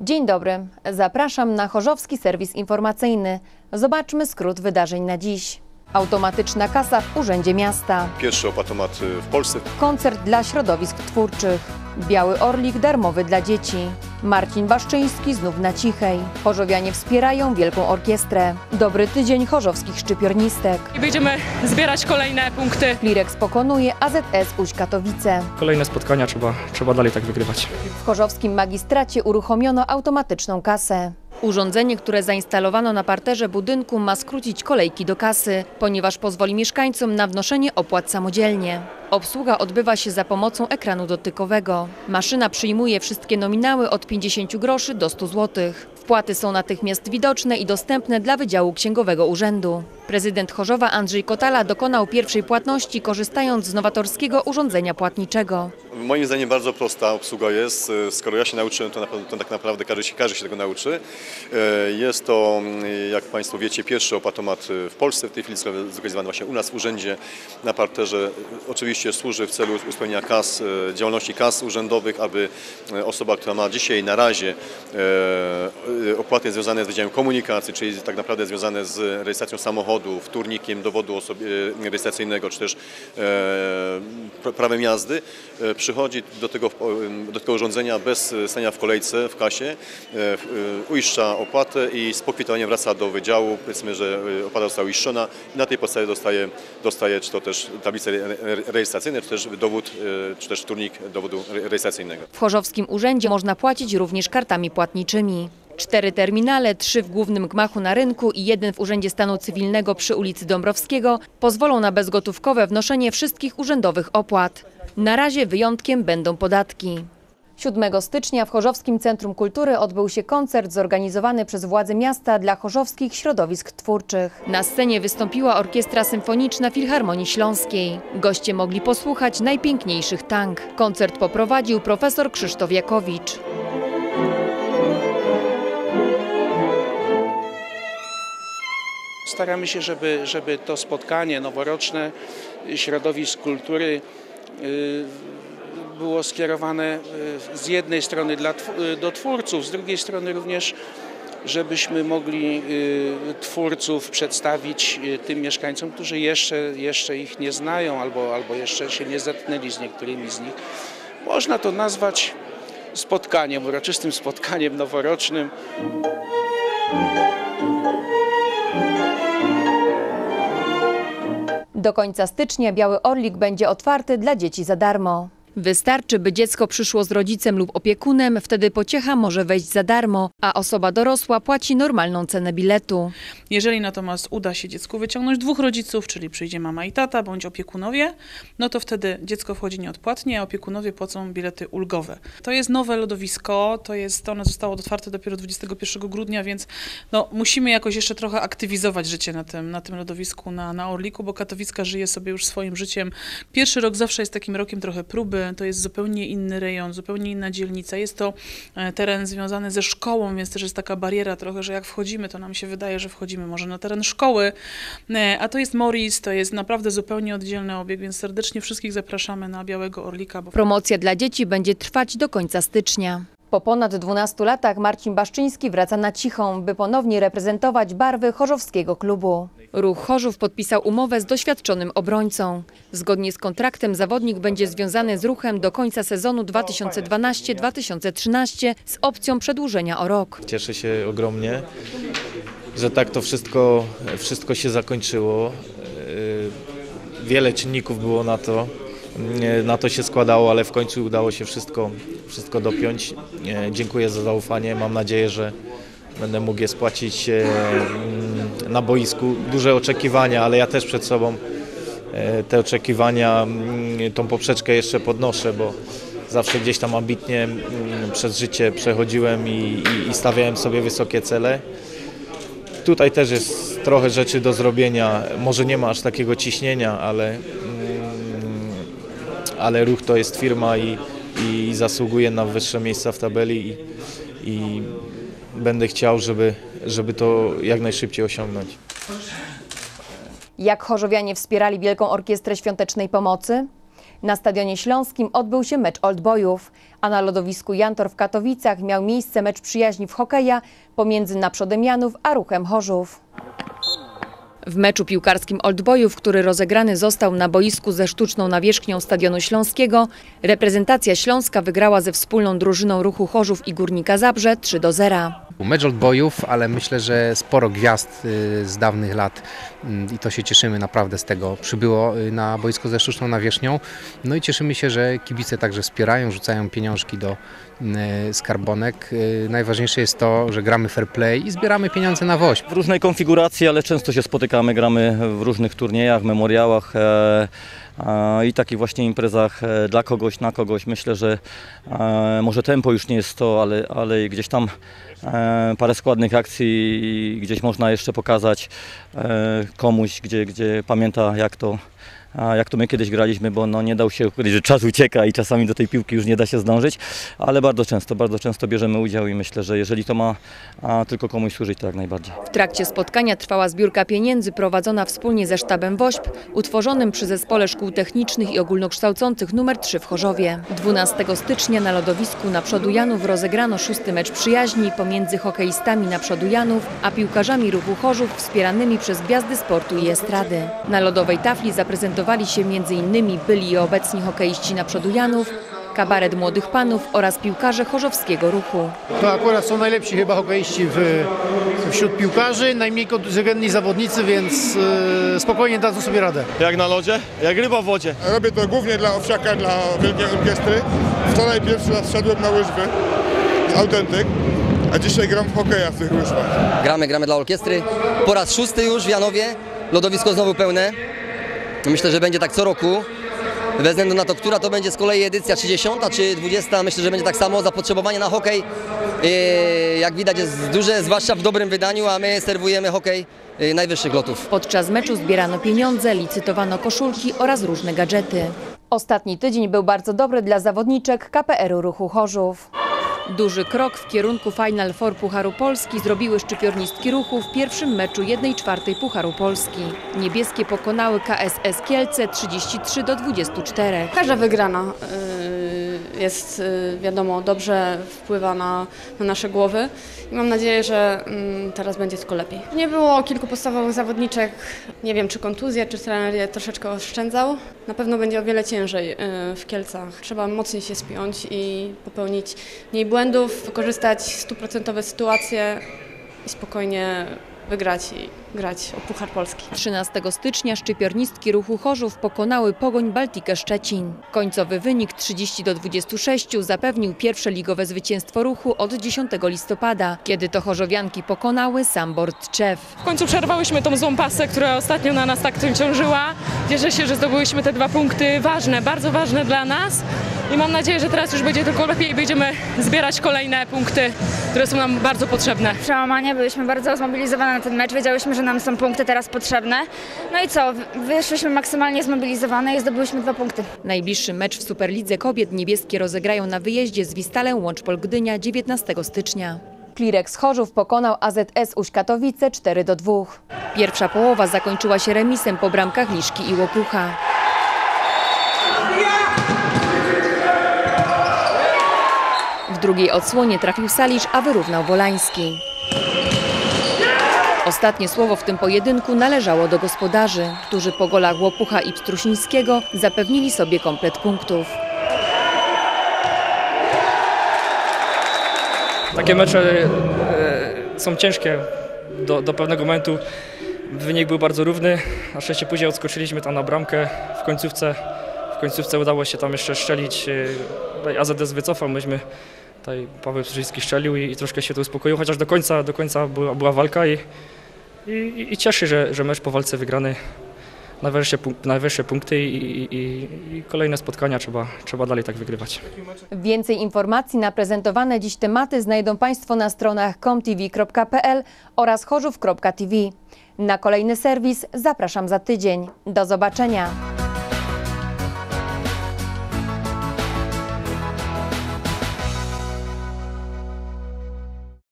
Dzień dobry, zapraszam na chorzowski serwis informacyjny. Zobaczmy skrót wydarzeń na dziś. Automatyczna kasa w Urzędzie Miasta. Pierwszy opatomat w Polsce. Koncert dla środowisk twórczych. Biały Orlik darmowy dla dzieci. Marcin Baszczyński znów na cichej. Chorzowianie wspierają Wielką Orkiestrę. Dobry tydzień chorzowskich szczypiornistek. I będziemy zbierać kolejne punkty. Flirex pokonuje AZS Łódź Katowice. Kolejne spotkania trzeba dalej tak wygrywać. W chorzowskim magistracie uruchomiono automatyczną kasę. Urządzenie, które zainstalowano na parterze budynku, ma skrócić kolejki do kasy, ponieważ pozwoli mieszkańcom na wnoszenie opłat samodzielnie. Obsługa odbywa się za pomocą ekranu dotykowego. Maszyna przyjmuje wszystkie nominały od 50 groszy do 100 zł. Wpłaty są natychmiast widoczne i dostępne dla Wydziału Księgowego Urzędu. Prezydent Chorzowa Andrzej Kotala dokonał pierwszej płatności, korzystając z nowatorskiego urządzenia płatniczego. Moim zdaniem bardzo prosta obsługa jest. Skoro ja się nauczyłem, to tak naprawdę każdy się tego nauczy. Jest to, jak Państwo wiecie, pierwszy opatomat w Polsce. W tej chwili zlokalizowany właśnie u nas w urzędzie na parterze. Oczywiście służy w celu usprawnienia działalności kas urzędowych, aby osoba, która ma dzisiaj na razie opłaty związane z Wydziałem Komunikacji, czyli tak naprawdę związane z rejestracją samochodu, wtórnikiem dowodu rejestracyjnego, czy też prawem jazdy, przychodzi do tego urządzenia bez stania w kolejce w kasie, uiszcza opłatę i z pokwitowaniem wraca do wydziału, powiedzmy, że opłata została uiszczona i na tej podstawie dostaje czy to też tablice rejestracyjne, czy też dowód, czy też wtórnik dowodu rejestracyjnego. W chorzowskim urzędzie można płacić również kartami płatniczymi. 4 terminale, 3 w głównym gmachu na rynku i 1 w Urzędzie Stanu Cywilnego przy ulicy Dąbrowskiego pozwolą na bezgotówkowe wnoszenie wszystkich urzędowych opłat. Na razie wyjątkiem będą podatki. 7 stycznia w Chorzowskim Centrum Kultury odbył się koncert zorganizowany przez władze miasta dla chorzowskich środowisk twórczych. Na scenie wystąpiła Orkiestra Symfoniczna Filharmonii Śląskiej. Goście mogli posłuchać najpiękniejszych tang. Koncert poprowadził profesor Krzysztof Jakowicz. Staramy się, żeby to spotkanie noworoczne środowisk kultury było skierowane z jednej strony do twórców, z drugiej strony również, żebyśmy mogli twórców przedstawić tym mieszkańcom, którzy jeszcze ich nie znają albo jeszcze się nie zetknęli z niektórymi z nich. Można to nazwać spotkaniem, uroczystym spotkaniem noworocznym. Do końca stycznia Biały Orlik będzie otwarty dla dzieci za darmo. Wystarczy, by dziecko przyszło z rodzicem lub opiekunem, wtedy pociecha może wejść za darmo, a osoba dorosła płaci normalną cenę biletu. Jeżeli natomiast uda się dziecku wyciągnąć 2 rodziców, czyli przyjdzie mama i tata bądź opiekunowie, no to wtedy dziecko wchodzi nieodpłatnie, a opiekunowie płacą bilety ulgowe. To jest nowe lodowisko, ono zostało otwarte dopiero 21 grudnia, więc musimy jakoś jeszcze trochę aktywizować życie na tym lodowisku na Orliku, bo Katowiska żyje sobie już swoim życiem. Pierwszy rok zawsze jest takim rokiem trochę próby. To jest zupełnie inny rejon, zupełnie inna dzielnica. Jest to teren związany ze szkołą, więc też jest taka bariera trochę, że jak wchodzimy, to nam się wydaje, że wchodzimy może na teren szkoły, a to jest Morris, to jest naprawdę zupełnie oddzielny obiekt, więc serdecznie wszystkich zapraszamy na Białego Orlika. Promocja dla dzieci będzie trwać do końca stycznia. Po ponad 12 latach Marcin Baszczyński wraca na Cichą, by ponownie reprezentować barwy chorzowskiego klubu. Ruch Chorzów podpisał umowę z doświadczonym obrońcą. Zgodnie z kontraktem zawodnik będzie związany z ruchem do końca sezonu 2012-2013 z opcją przedłużenia o rok. Cieszę się ogromnie, że tak to wszystko się zakończyło. Wiele czynników było na to się składało, ale w końcu udało się wszystko dopiąć. Dziękuję za zaufanie. Mam nadzieję, że będę mógł je spłacić na boisku. Duże oczekiwania, ale ja też przed sobą te oczekiwania, tą poprzeczkę jeszcze podnoszę, bo zawsze gdzieś tam ambitnie przez życie przechodziłem i stawiałem sobie wysokie cele. Tutaj też jest trochę rzeczy do zrobienia. Może nie ma aż takiego ciśnienia, ale Ruch to jest firma i zasługuje na wyższe miejsca w tabeli i będę chciał, żeby to jak najszybciej osiągnąć. Jak chorzowianie wspierali Wielką Orkiestrę Świątecznej Pomocy? Na Stadionie Śląskim odbył się mecz Old Boyów, a na lodowisku Jantor w Katowicach miał miejsce mecz przyjaźni w hokeja pomiędzy Naprzodem Janów a Ruchem Chorzów. W meczu piłkarskim Old Boyów, który rozegrany został na boisku ze sztuczną nawierzchnią Stadionu Śląskiego, reprezentacja Śląska wygrała ze wspólną drużyną Ruchu Chorzów i Górnika Zabrze 3-0. Mecz Old Boyów, ale myślę, że sporo gwiazd z dawnych lat i to się cieszymy naprawdę z tego. Przybyło na boisko ze sztuczną nawierzchnią, no i cieszymy się, że kibice także wspierają, rzucają pieniążki do skarbonek. Najważniejsze jest to, że gramy fair play i zbieramy pieniądze na WOŚP. W różnej konfiguracji, ale często się spotykamy, gramy w różnych turniejach, memoriałach i takich właśnie imprezach dla kogoś, na kogoś. Myślę, że może tempo już nie jest to, ale gdzieś tam parę składnych akcji gdzieś można jeszcze pokazać komuś, gdzie pamięta jak to my kiedyś graliśmy, bo no nie dał się ukryć, że czas ucieka i czasami do tej piłki już nie da się zdążyć, ale bardzo często bierzemy udział i myślę, że jeżeli to ma tylko komuś służyć, to jak najbardziej. W trakcie spotkania trwała zbiórka pieniędzy prowadzona wspólnie ze sztabem WOŚP, utworzonym przy Zespole Szkół Technicznych i Ogólnokształcących nr 3 w Chorzowie. 12 stycznia na lodowisku Naprzodu Janów rozegrano 6. mecz przyjaźni pomiędzy hokeistami Naprzodu Janów a piłkarzami Ruchu Chorzów wspieranymi przez gwiazdy sportu i estrady. Na lodowej tafli zaprezentowali się m.in. byli i obecni hokeiści Naprzodu Janów, kabaret młodych panów oraz piłkarze chorzowskiego Ruchu. To akurat są najlepsi chyba hokeiści wśród piłkarzy, najmniej kontuzjogenni zawodnicy, więc spokojnie dadzą sobie radę. Jak na lodzie? Jak ryba w wodzie. Robię to głównie dla Owsiaka, dla Wielkiej Orkiestry. Wczoraj pierwszy raz szedłem na łyżwy z Autentyk, a dzisiaj gram w hokeja w tych łyżwach. Gramy dla orkiestry. Po raz 6. już w Janowie. Lodowisko znowu pełne. Myślę, że będzie tak co roku. Bez względu na to, która to będzie z kolei edycja, 30 czy 20, myślę, że będzie tak samo. Zapotrzebowanie na hokej, jak widać, jest duże, zwłaszcza w dobrym wydaniu, a my serwujemy hokej najwyższych lotów. Podczas meczu zbierano pieniądze, licytowano koszulki oraz różne gadżety. Ostatni tydzień był bardzo dobry dla zawodniczek KPR-u Ruchu Chorzów. Duży krok w kierunku Final Four Pucharu Polski zrobiły szczypiornistki Ruchu w pierwszym meczu 1/4 Pucharu Polski. Niebieskie pokonały KSS Kielce 33-24. Każda wygrana jest, wiadomo, dobrze wpływa na nasze głowy i mam nadzieję, że teraz będzie tylko lepiej. Nie było kilku podstawowych zawodniczek, nie wiem czy kontuzje, czy trener je troszeczkę oszczędzał. Na pewno będzie o wiele ciężej w Kielcach. Trzeba mocniej się spiąć i popełnić mniej błędów, wykorzystać 100% sytuacje i spokojnie wygrać i grać o Puchar Polski. 13 stycznia szczypiornistki Ruchu Chorzów pokonały Pogoń Baltikę Szczecin. Końcowy wynik 30-26 zapewnił pierwsze ligowe zwycięstwo Ruchu od 10 listopada, kiedy to chorzowianki pokonały Sambor Tczew. W końcu przerwałyśmy tą złą pasę, która ostatnio na nas tak ciążyła. Cieszę się, że zdobyłyśmy te 2 punkty ważne, bardzo ważne dla nas. I mam nadzieję, że teraz już będzie tylko lepiej i będziemy zbierać kolejne punkty, które są nam bardzo potrzebne. Przełamanie, byliśmy bardzo zmobilizowane na ten mecz, wiedziałyśmy, że nam są punkty teraz potrzebne. No i co, wyszliśmy maksymalnie zmobilizowane i zdobyliśmy 2 punkty. Najbliższy mecz w Superlidze Kobiet niebieskie rozegrają na wyjeździe z Wistalem Łączpol Gdynia 19 stycznia. Klirex Chorzów pokonał AZS Łódź Katowice 4-2. Pierwsza połowa zakończyła się remisem po bramkach Liszki i Łopucha. W drugiej odsłonie trafił Salisz, a wyrównał Wolański. Ostatnie słowo w tym pojedynku należało do gospodarzy, którzy po golach Łopucha i Pstrusińskiego zapewnili sobie komplet punktów. Takie mecze są ciężkie do pewnego momentu. Wynik był bardzo równy, na szczęście później odskoczyliśmy tam na bramkę w końcówce. W końcówce udało się tam jeszcze strzelić. AZS wycofał, myśmy tutaj Paweł Pstrzyński strzelił i troszkę się to uspokoiło, chociaż do końca była walka i cieszy, że mecz po walce wygrany, najwyższe punkty i kolejne spotkania trzeba dalej tak wygrywać. Więcej informacji na prezentowane dziś tematy znajdą Państwo na stronach comtv.pl oraz chorzów.tv. Na kolejny serwis zapraszam za tydzień. Do zobaczenia.